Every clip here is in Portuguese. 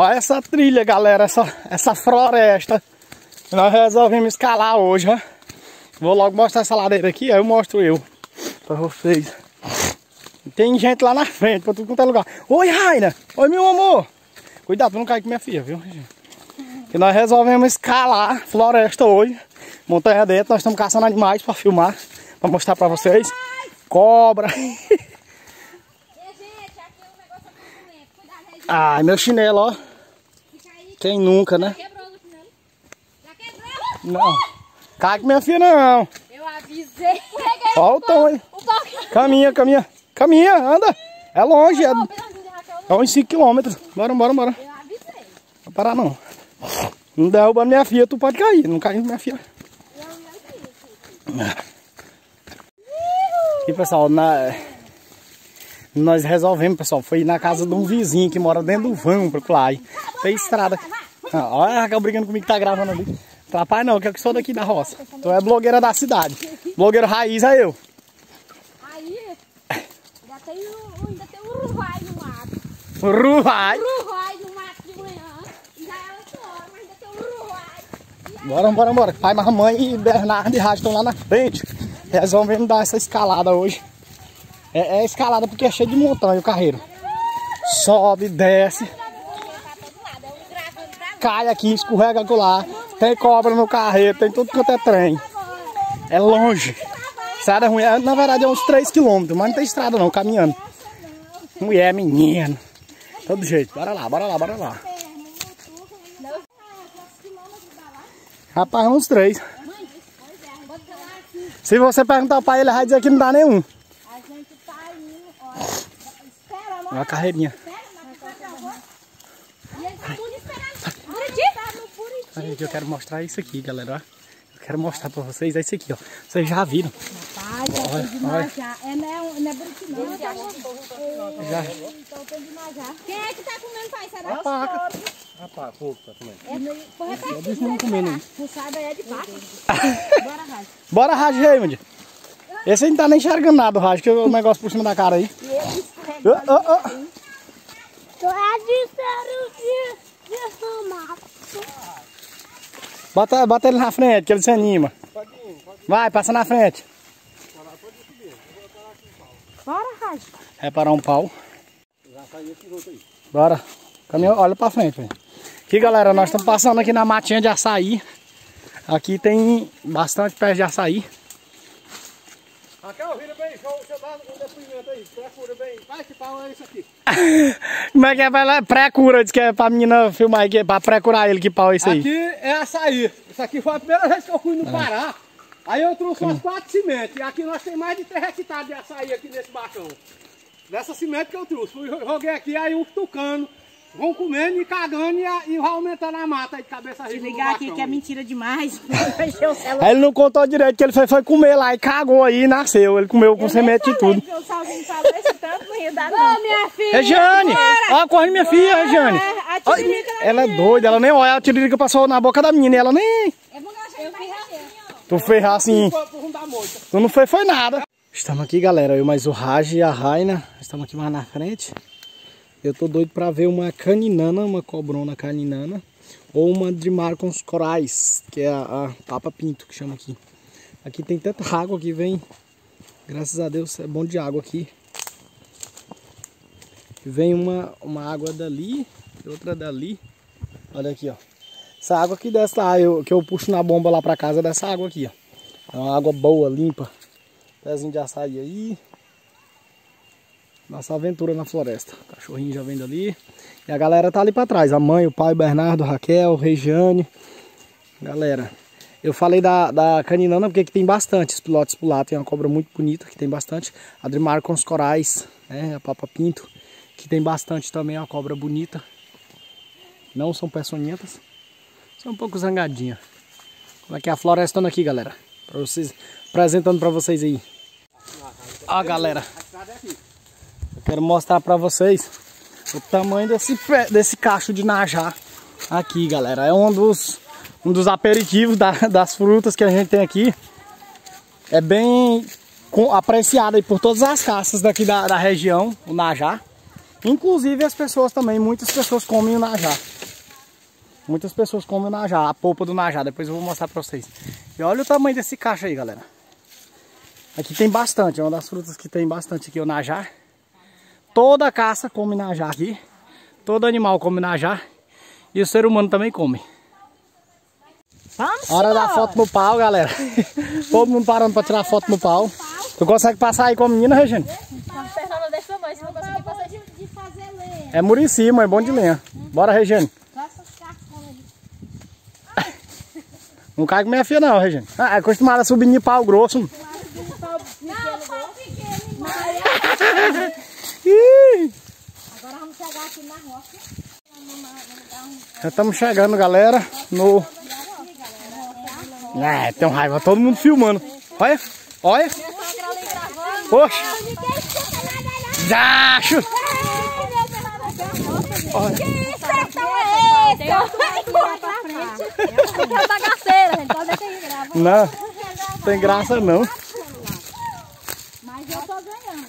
Olha essa trilha, galera, essa floresta. Nós resolvemos escalar hoje, ó. Vou logo mostrar essa ladeira aqui, aí eu mostro pra vocês. Tem gente lá na frente, pra tudo quanto é lugar. Oi, Raina! Oi, meu amor! Cuidado pra não cair com minha filha, viu? Que nós resolvemos escalar a floresta hoje. Montanha dentro, nós estamos caçando animais pra filmar, pra mostrar pra vocês. Cobra. Ai, meu chinelo, ó. Quem nunca, né? Não. Cai com minha filha, não. Eu avisei. Ó o tom aí. Caminha, caminha. Caminha, anda. É longe, é uns 5 km. Bora, bora, bora. Eu avisei. Não vai parar, não. Não derruba minha filha, tu pode cair. Não cai com minha filha. Aqui, pessoal, nós resolvemos, pessoal, foi ir na casa de um vizinho que mora dentro do vão, procurar aí. Tem estrada. Olha a Raquel brigando comigo que tá gravando ali. Rapaz, não, que eu sou daqui da roça. Tu é blogueira da cidade. Blogueira raiz é eu. Aí, ainda tem o Uruguai no mato. Uruguai? Uruguai no mato de manhã. Já é 8 horas, mas ainda tem o Uruguai. Bora, bora, bora. Pai, mamãe e Bernardo e Rádio estão lá na frente. Resolvemos dar essa escalada hoje. É escalada porque é cheio de montanha o carreiro. Sobe, desce. Cai aqui, escorrega lá. Tem cobra no carreiro, tem tudo quanto é trem. É longe. Estrada ruim. Na verdade é uns 3 km, mas não tem estrada não, caminhando. Mulher, menino. Todo jeito. Bora lá, bora lá, bora lá. Rapaz, uns 3. Se você perguntar pra ele, ele vai dizer que não dá nenhum. A gente tá indo, ó. Espera, Olha a carreirinha. E eles estão tudo esperando. Buriti? Olha aqui, eu quero mostrar isso aqui, galera. Eu quero mostrar pra vocês, é isso aqui, ó. Vocês já viram. Rapaz, já tem demais já. Não é Buriti não. Já. Então tem demais já. Quem é que tá comendo, pai? Será? A paca. A paca, pouco tá comendo. Eu disse não comer, não. Puxada é de paca. Bora, Rádio. Bora, Rádio, aí, Mandy. Esse aí não tá nem enxergando nada, o Rádio, que o negócio por cima da cara aí. E ele escorrega. Tu é de mato. Bota ele na frente, que ele se anima. Vai, passa na frente. Bora, Rádio. Reparar um pau. Bora. Caminha, olha pra frente, velho. Aqui, galera, nós estamos passando aqui na matinha de açaí. Aqui tem bastante pés de açaí. Raquel, vira bem, deixa eu dar um depoimento aí. Procura bem. Vai, que pau é isso aqui? Como é que é? Pré-cura, diz que é pra menina filmar aqui, pra pré-curar ele, que pau é isso aí? Aqui é açaí. Isso aqui foi a primeira vez que eu fui no Pará. Aí eu trouxe umas 4 sementes. E aqui nós temos mais de 3 hectares de açaí aqui nesse baixão. Dessa semente que eu trouxe. Joguei aqui, aí os tucanos vão comendo e cagando e vai aumentando a mata aí de cabeça riba. Ligar aqui que é mentira demais. Fechei o celular. Aí ele não contou direito que ele foi comer lá e cagou aí e nasceu. Ele comeu com semente e tudo. O Salzinho falou esse tanto, não ia dar não. Ô, minha filha. Regiane! Ó, corre minha filha, Regiane. Ela é doida, ela nem olha. A tiririca passou na boca da menina e ela nem... Tu fez assim. Tu não fez foi nada. Estamos aqui, galera. Eu mais o Raj e a Raina. Estamos aqui mais na frente. Eu tô doido pra ver uma caninana, uma cobrona caninana. Ou uma Drimarcons corais, que é a papa pinto, que chama aqui. Aqui tem tanta água que vem. Graças a Deus é bom de água aqui. Vem uma água dali e outra dali. Olha aqui, ó. Essa água que desce lá, que eu puxo na bomba lá pra casa, é dessa água aqui, ó. É uma água boa, limpa. Pezinho de açaí aí. Nossa aventura na floresta. O cachorrinho já vem dali. E a galera tá ali pra trás. A mãe, o pai, o Bernardo, a Raquel, Regiane. Galera, eu falei da caninana porque aqui tem bastante. Os pilotos por lá tem uma cobra muito bonita, que tem bastante. A Drimarcons corais, né? A papa pinto, que tem bastante também, uma cobra bonita. Não são peçonhentas. São um pouco zangadinha. Como é que é a florestona aqui, galera? Pra vocês, apresentando pra vocês aí. Ó, galera. Eu quero mostrar pra vocês o tamanho desse cacho de najá aqui, galera. É um dos aperitivos das frutas que a gente tem aqui. É bem apreciado aí por todas as caças daqui da região, o najá. Inclusive as pessoas também, muitas pessoas comem o najá. Muitas pessoas comem o najá, a polpa do najá. Depois eu vou mostrar pra vocês. E olha o tamanho desse cacho aí, galera. Aqui tem bastante, é uma das frutas que tem bastante aqui, o najá. Toda caça come najá aqui. Todo animal come najá. E o ser humano também come. Vamos Hora da foto no pau, galera. Todo mundo parando pra tirar foto no pau. Tu consegue passar aí com a menina, Regiane? É Murici, mãe, bom de lenha. Bora, Regiane. Não cai com minha filha não, Regiane. É acostumada a subir em pau grosso. Não, pau pequeno. Agora vamos chegar aqui na roça. Já estamos chegando, galera, no... tem um raiva, todo mundo filmando. Olha, olha. Poxa. Zacho. Olha. Que sertão é esse? É uma bagaceira, gente. Pode deixar aí, grava. Não, tem graça não. Mas eu tô ganhando.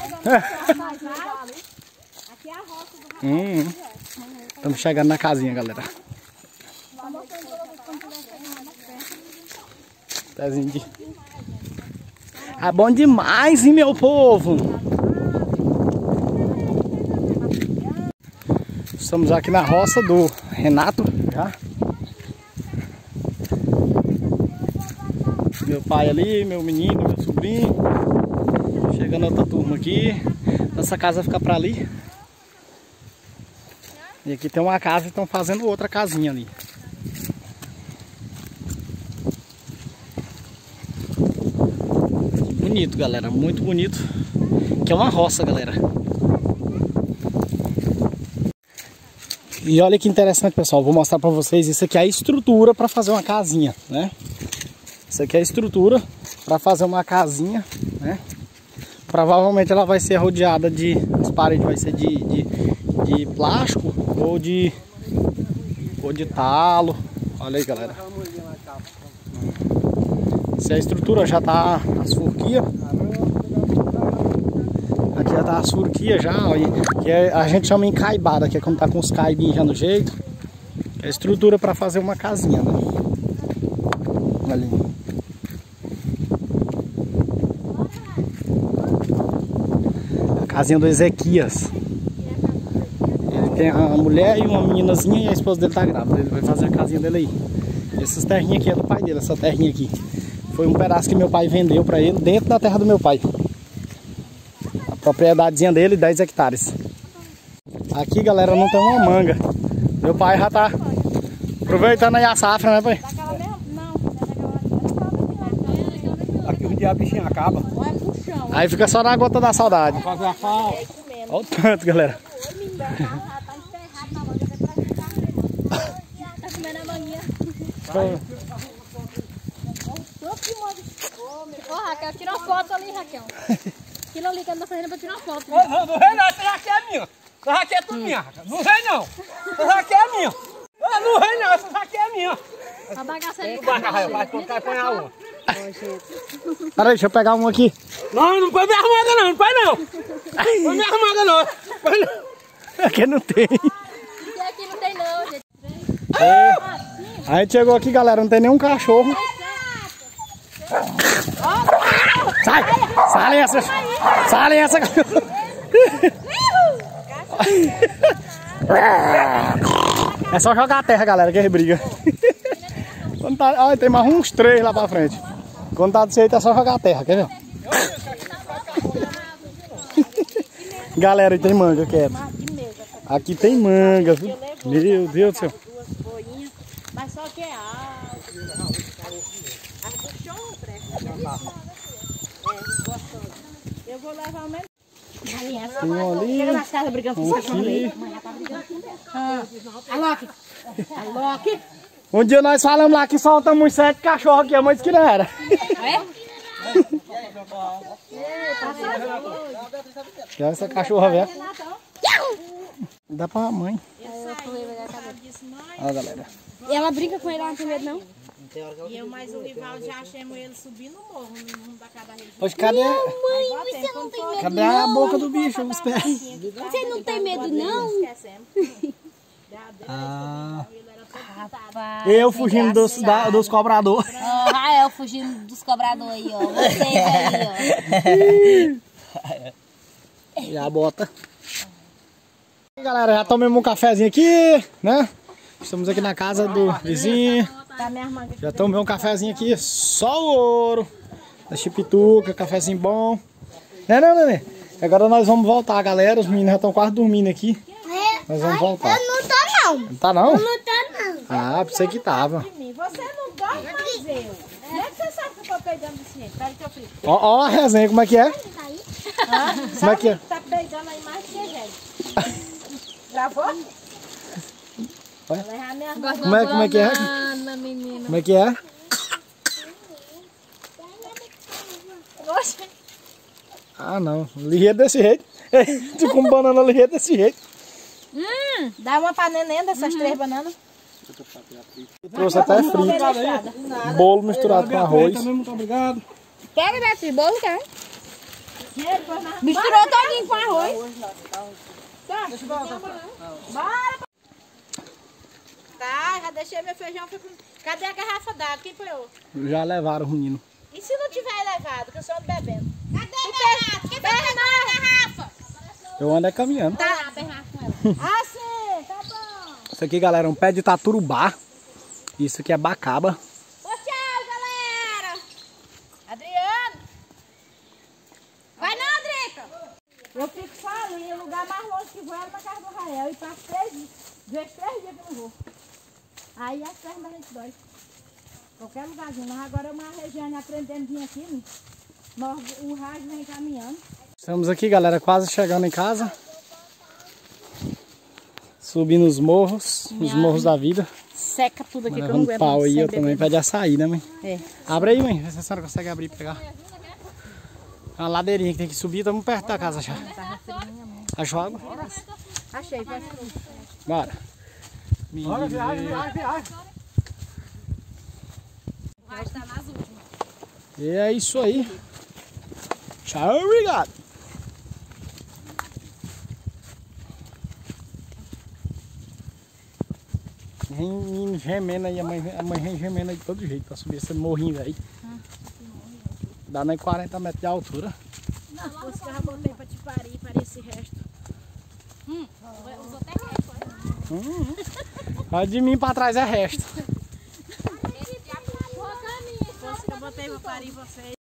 Aqui é a roça do Estamos chegando na casinha, galera. Pezinho de... Ah, bom demais, hein, meu povo? Estamos aqui na roça do Renato, já. Meu pai ali, meu menino, meu sobrinho. Chegando outra turma aqui. Nossa casa fica pra ali. E aqui tem uma casa e estão fazendo outra casinha ali. Bonito, galera, muito bonito. Que é uma roça, galera. E olha que interessante, pessoal. Vou mostrar pra vocês. Isso aqui é a estrutura para fazer uma casinha, né? Isso aqui é a estrutura para fazer uma casinha, né? Provavelmente ela vai ser rodeada de... As paredes vai ser de plástico ou de talo. Olha aí, galera. Se a estrutura já tá as forquias. Aqui já tá as forquias já, ó, que a gente chama encaibada, que é quando tá com os caibinhos já no jeito. É a estrutura para fazer uma casinha, né? Ali. A casinha do Ezequias. Ele tem a mulher e uma meninazinha e a esposa dele tá grávida. Ele vai fazer a casinha dele aí. Essas terrinhas aqui é do pai dele, essa terrinha aqui. Foi um pedaço que meu pai vendeu para ele dentro da terra do meu pai. A propriedadezinha dele, 10 hectares. Aqui, galera, não tem uma manga. Meu pai já tá aproveitando aí a safra, né, pai? Aqui um dia a bichinha acaba. Aí fica só na gota da saudade. Fazer a falta. Olha o tanto, galera. Tá comendo a manguinha. Ô, Raquel, tira uma foto ali, Raquel. Aquilo ali que ela tá fazendo pra tirar uma foto. Não vem não, essa aqui é minha. Essa aqui é tudo minha. Não vem não. Essa aqui é minha. Não vem não, essa aqui é minha. A bagaceira de Vai colocar e põe a uma. Peraí, deixa eu pegar um aqui. Não põe minha armada não, não põe não. Põe minha armada não. Põe não. Aqui não tem. Aqui não tem não, gente. A gente chegou aqui, galera, não tem nenhum cachorro. Sai! Salem essa! Salem essa! É só jogar a terra, galera, que ele briga. Quando tá, olha, tem mais uns 3 lá pra frente. Quando tá desse jeito é só jogar a terra, quer ver? Galera, tem manga, quero. Aqui tem manga, viu? Meu Deus do céu. Mas só que é alto. As buchões prestam. Eu vou levar o mesmo. Tem um ali. Chega nas casas brigando com os cachorros aí. Alok. Um dia nós falamos lá que soltamos uns 7 cachorros aqui, a mãe disse que não era. Que é essa cachorra, velho. Dá pra mãe. Olha, galera. E ela brinca com ele, ela não tem medo, não? E eu mais o rival já achamos ele subindo o morro, no mundo da cada região. Hoje, cadê? Mãe, você não tem medo Cadê a não? boca do bicho? Os pés. Você não tem medo não? Ah, Rapaz, eu fugindo dos cobradores. Ó, Rael fugindo dos cobradores aí, ó. Vocês aí, ó. E a bota. E galera, já tomamos um cafezinho aqui, né? Estamos aqui na casa do vizinho. Tá minha irmã aqui. Já tomamos um cafezinho aqui, só o ouro. Da Chipituca, cafezinho bom. Né, não, nenê? Agora nós vamos voltar, galera. Os meninos já estão quase dormindo aqui. Nós vamos voltar. Eu não tô não. Não tá não? Eu não tô não. Ah, pensei que tava. Você não dorme, mas eu. Como é que você sabe que eu tô peidando desse jeito? Peraí que eu fico. Ó a resenha, como é que é? Como é que é? Tá peidando aí mais que gente. Gravou? Vou levar minha irmã. Como é que é? Como é que é? Ah, não. Ligeiro desse jeito. Tu com banana ligeiro desse jeito. Dá uma pra neném dessas 3 bananas. Trouxe até frito. Bolo misturado com arroz. Muito obrigado. Pega, Beatriz, bolo, quer? Misturou todinho com arroz. Tá, bora. Tá, já deixei meu feijão. Cadê a garrafa d'água? Quem foi eu? Já levaram o menino. E se não tiver levado, que eu sou bebendo? Cadê a garrafa? Quem foi a garrafa? Eu ando é caminhando. Tá, ah, sim, tá bom. Isso aqui, galera, é um pé de taturubá. Isso aqui é bacaba. Ô, tchau, galera. Adriano. Vai não, Drica. Eu fico só ali, o lugar mais longe que vou é na casa do Rael. E passo 3 dias. 3 dias que eu não vou. Aí as pernas da gente dói. Qualquer lugarzinho. Mas agora uma região aprendendo a vir aqui. O rádio vem caminhando. Estamos aqui, galera, quase chegando em casa. Subindo os morros da vida. Seca tudo aqui que eu não Levando aguento. pau aí, sem eu beber. também pede açaí, né, mãe? É. Abre aí, mãe, vê se a senhora consegue abrir e pegar. É uma ladeirinha que tem que subir, estamos perto da casa já. Achou água? Achei, vai. Bora. Bora, viagem. Vai estar nas últimas. E é isso aí. Tchau, obrigado. Vem gemendo aí, a mãe vem gemendo aí de todo jeito pra subir esse morrinho aí. Dá nem 40 metros de altura. Não, fosse que eu já botei pra te parir esse resto. Usou até resto, olha. Olha de mim pra trás é resto. Fosse que eu botei pra parir você.